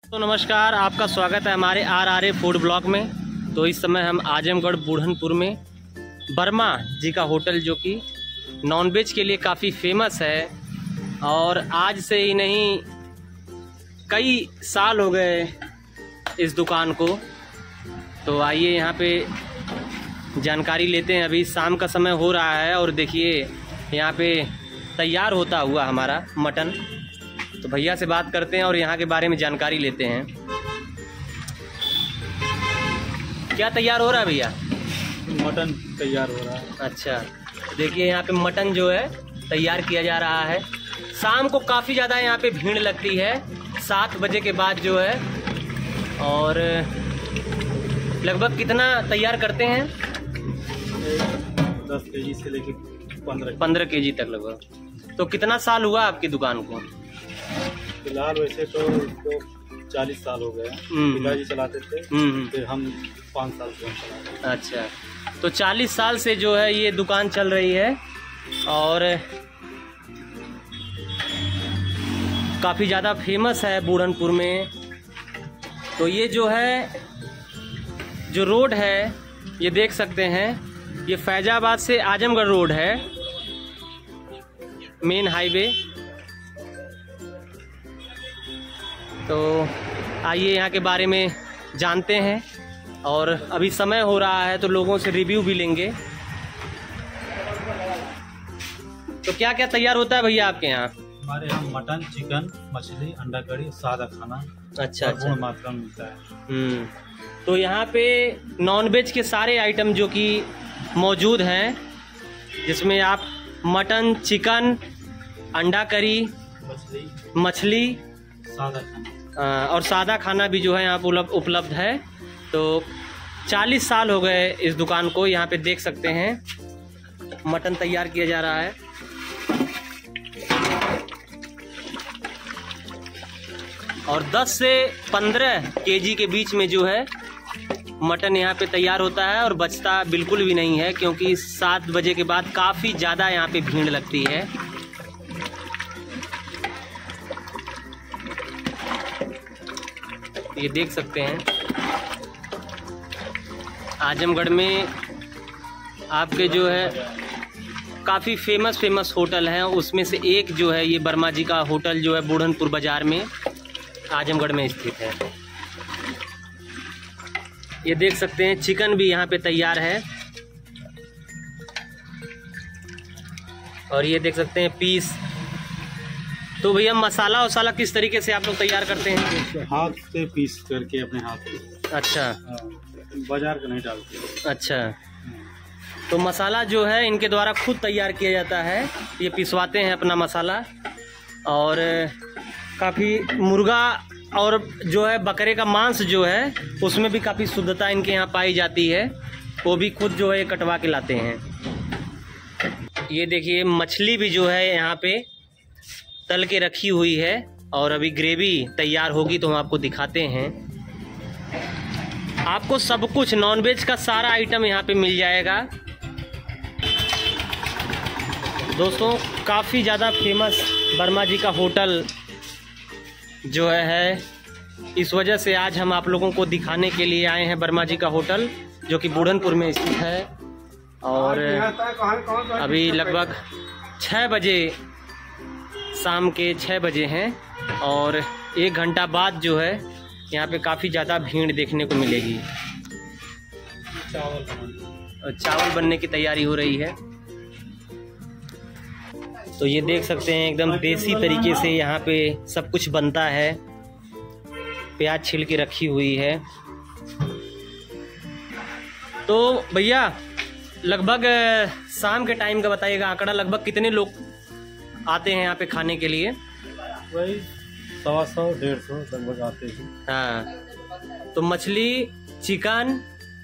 तो नमस्कार, आपका स्वागत है हमारे RRA फूड ब्लॉग में। तो इस समय हम आजमगढ़ बुढ़नपुर में वर्मा जी का होटल, जो कि नॉनवेज के लिए काफ़ी फेमस है और आज से ही नहीं कई साल हो गए इस दुकान को। तो आइए यहाँ पे जानकारी लेते हैं। अभी शाम का समय हो रहा है और देखिए यहाँ पे तैयार होता हुआ हमारा मटन। तो भैया से बात करते हैं और यहाँ के बारे में जानकारी लेते हैं। क्या तैयार हो रहा है भैया? मटन तैयार हो रहा है। अच्छा, देखिए यहाँ पे मटन जो है तैयार किया जा रहा है। शाम को काफ़ी ज़्यादा यहाँ पे भीड़ लगती है 7 बजे के बाद जो है। और लगभग कितना तैयार करते हैं? 10 केजी से लेके 15 केजी तक लगभग। तो कितना साल हुआ आपकी दुकान को? फिलहाल वैसे तो 40 साल हो गए। पिताजी चलाते थे, फिर हम 5 साल से चला। अच्छा, तो 40 साल से जो है ये दुकान चल रही है और काफ़ी ज़्यादा फेमस है बुढ़नपुर में। तो ये जो है, जो रोड है ये देख सकते हैं, ये फैजाबाद से आजमगढ़ रोड है, मेन हाईवे। तो आइए यहाँ के बारे में जानते हैं और अभी समय हो रहा है तो लोगों से रिव्यू भी लेंगे। तो क्या क्या तैयार होता है भैया आपके यहाँ? हमारे यहाँ मटन, चिकन, मछली, अंडा करी, सादा खाना अच्छा मात्रा में मिलता है। तो यहाँ पे नॉनवेज के सारे आइटम जो कि मौजूद हैं, जिसमें आप मटन, चिकन, अंडा करी, मछली, सादा खाना और सादा खाना भी जो है यहाँ पर उपलब्ध है। तो 40 साल हो गए इस दुकान को। यहाँ पे देख सकते हैं मटन तैयार किया जा रहा है। और 10 से 15 केजी के बीच में जो है मटन यहाँ पे तैयार होता है और बचता बिल्कुल भी नहीं है, क्योंकि 7 बजे के बाद काफ़ी ज़्यादा यहाँ पे भीड़ लगती है। ये देख सकते हैं आजमगढ़ में आपके जो है काफ़ी फेमस होटल हैं, उसमें से एक जो है ये वर्मा जी का होटल जो है बुढ़नपुर बाज़ार में आजमगढ़ में स्थित है। ये देख सकते हैं चिकन भी यहाँ पे तैयार है और ये देख सकते हैं पीस। तो भैया मसाला वसाला किस तरीके से आप लोग तैयार करते हैं? हाथ से पीस करके अपने हाथ से। अच्छा, बाजार का नहीं डालते। अच्छा, तो मसाला जो है इनके द्वारा खुद तैयार किया जाता है। ये पिसवाते हैं अपना मसाला। और काफ़ी मुर्गा और जो है बकरे का मांस जो है उसमें भी काफ़ी शुद्धता इनके यहाँ पाई जाती है। वो भी खुद जो है कटवा के लाते हैं। ये देखिए मछली भी जो है यहाँ पे तल के रखी हुई है और अभी ग्रेवी तैयार होगी तो हम आपको दिखाते हैं। आपको सब कुछ नॉनवेज का सारा आइटम यहाँ पे मिल जाएगा। दोस्तों काफ़ी ज़्यादा फेमस वर्मा जी का होटल जो है, इस वजह से आज हम आप लोगों को दिखाने के लिए आए हैं वर्मा जी का होटल, जो कि बुढ़नपुर में स्थित है। और अभी लगभग 6 बजे, शाम के 6 बजे हैं और 1 घंटा बाद जो है यहाँ पे काफ़ी ज़्यादा भीड़ देखने को मिलेगी। चावल बनने की तैयारी हो रही है। तो ये देख सकते हैं एकदम देसी तरीके से यहाँ पे सब कुछ बनता है। प्याज छिल के रखी हुई है। तो भैया लगभग शाम के टाइम का बताइएगा आंकड़ा, लगभग कितने लोग आते हैं यहाँ पे खाने के लिए? वही 100-150 लगभग आते हैं। हाँ, तो मछली, चिकन,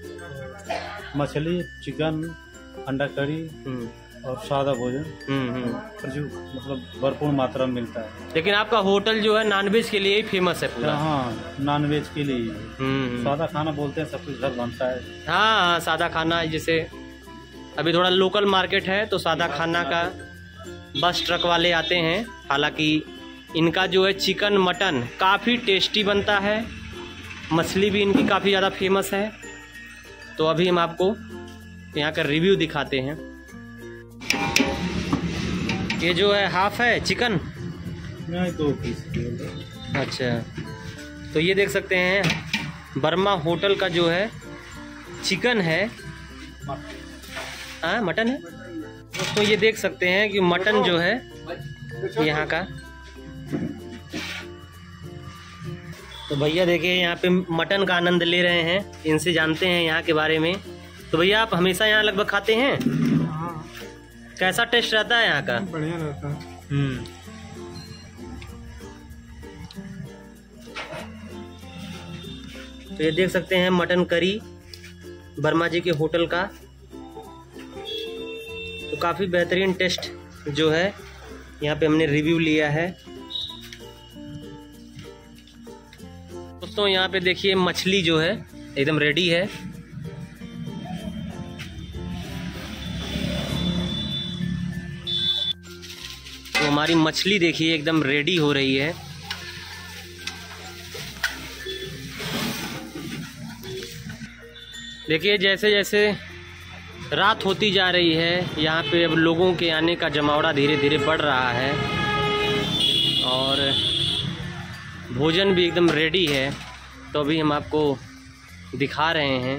अंडा करी और सादा भोजन मतलब भरपूर मात्रा में मिलता है। लेकिन आपका होटल जो है नॉनवेज के लिए ही फेमस है पूरा? हाँ, नॉनवेज के लिए। सादा खाना बोलते हैं, सब कुछ घर बनता है। हाँ, सादा खाना, जैसे अभी थोड़ा लोकल मार्केट है तो सादा खाना का बस ट्रक वाले आते हैं। हालांकि इनका जो है चिकन मटन काफ़ी टेस्टी बनता है। मछली भी इनकी काफ़ी ज़्यादा फेमस है। तो अभी हम आपको यहाँ का रिव्यू दिखाते हैं। ये जो है हाफ है चिकन, नहीं 2 पीस। अच्छा, तो ये देख सकते हैं बर्मा होटल का जो है चिकन है। हाँ मटन है दोस्तों, ये देख सकते हैं कि मटन जो है यहाँ का। तो भैया देखिए यहाँ पे मटन का आनंद ले रहे हैं, इनसे जानते हैं यहाँ के बारे में। तो भैया आप हमेशा यहाँ लगभग खाते हैं? हाँ। कैसा टेस्ट रहता है यहाँ का? बढ़िया रहता है। तो ये देख सकते हैं मटन करी बर्मा जी के होटल का। तो काफ़ी बेहतरीन टेस्ट जो है यहाँ पे हमने रिव्यू लिया है। दोस्तों यहाँ पे देखिए मछली जो है एकदम रेडी है। तो हमारी मछली देखिए एकदम रेडी हो रही है। देखिए जैसे जैसे रात होती जा रही है यहाँ पे अब लोगों के आने का जमावड़ा धीरे धीरे बढ़ रहा है और भोजन भी एकदम रेडी है। तो अभी हम आपको दिखा रहे हैं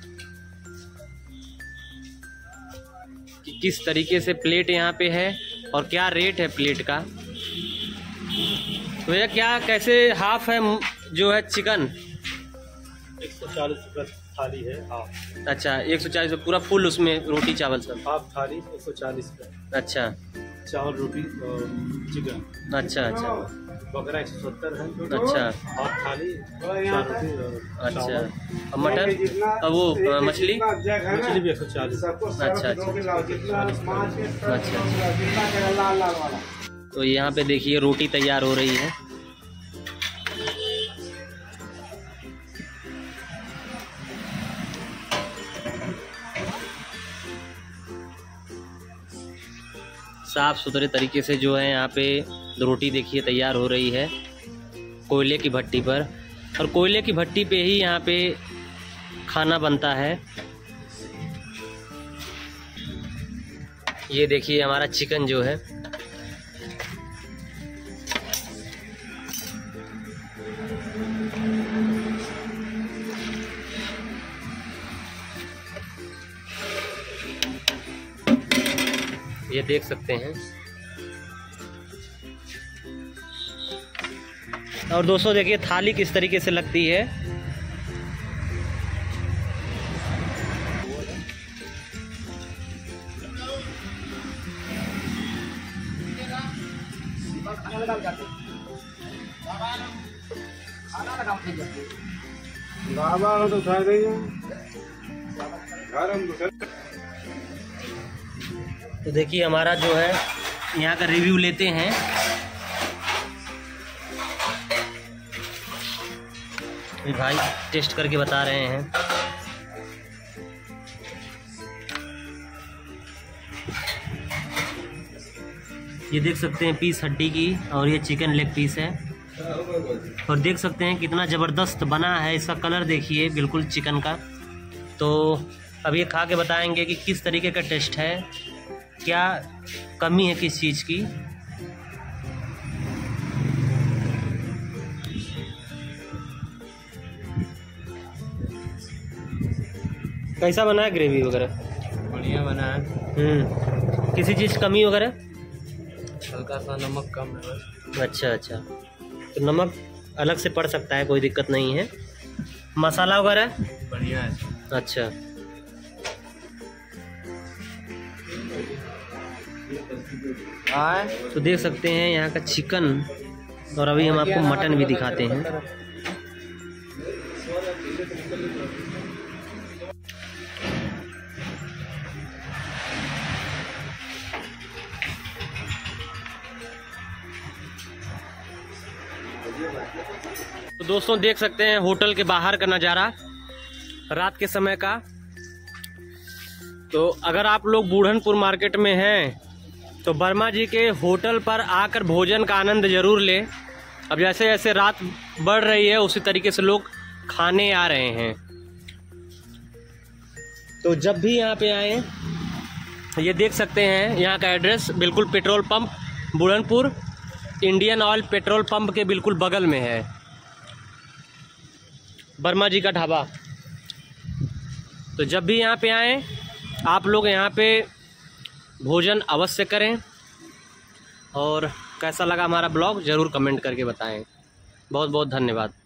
कि किस तरीके से प्लेट यहाँ पे है और क्या रेट है प्लेट का। तो भैया क्या कैसे हाफ है जो है चिकन? 140 रुपये थाली है हाफ। अच्छा 140 पूरा फुल, उसमें रोटी चावल सब? हाफ थाली 140 रुपये। अच्छा, चावल रोटी और चिकन। अच्छा अच्छा। बकरा 170 है। अच्छा, हाफ थाली 4 रोटी और अच्छा। और मटन और वो मछली? मछली भी 140। अच्छा अच्छा। तो यहाँ पे देखिए रोटी तैयार हो रही है। साफ सुथरे तरीके से जो है यहाँ पे रोटी देखिए तैयार हो रही है कोयले की भट्टी पर। और कोयले की भट्टी पे ही यहाँ पे खाना बनता है। ये देखिए हमारा चिकन जो है ये देख सकते हैं। और दोस्तों देखिए थाली किस तरीके से लगती है। तो देखिए हमारा जो है यहाँ का रिव्यू लेते हैं। ये भाई टेस्ट करके बता रहे हैं। ये देख सकते हैं पीस हड्डी की, और ये चिकन लेग पीस है। और देख सकते हैं कितना ज़बरदस्त बना है। इसका कलर देखिए बिल्कुल चिकन का। तो अब ये खा के बताएंगे कि किस तरीके का टेस्ट है, क्या कमी है किस चीज़ की। कैसा बना है ग्रेवी वगैरह? बढ़िया बना है। किसी चीज़ कमी वगैरह? हल्का सा नमक कम है। अच्छा अच्छा, तो नमक अलग से पड़ सकता है, कोई दिक्कत नहीं है। मसाला वगैरह बढ़िया है। अच्छा, तो देख सकते हैं यहाँ का चिकन। और अभी हम आपको मटन भी दिखाते हैं। तो दोस्तों देख सकते हैं होटल के बाहर का नज़ारा रात के समय का। तो अगर आप लोग बूढ़नपुर मार्केट में हैं तो वर्मा जी के होटल पर आकर भोजन का आनंद जरूर लें। अब जैसे जैसे रात बढ़ रही है उसी तरीके से लोग खाने आ रहे हैं। तो जब भी यहाँ पे आए, ये देख सकते हैं यहाँ का एड्रेस बिल्कुल petrol pump Budhanpur Indian oil petrol pump के बिल्कुल बगल में है वर्मा जी का ढाबा। तो जब भी यहाँ पे आएँ आप लोग यहाँ पे भोजन अवश्य करें। और कैसा लगा हमारा ब्लॉग ज़रूर कमेंट करके बताएं। बहुत बहुत धन्यवाद।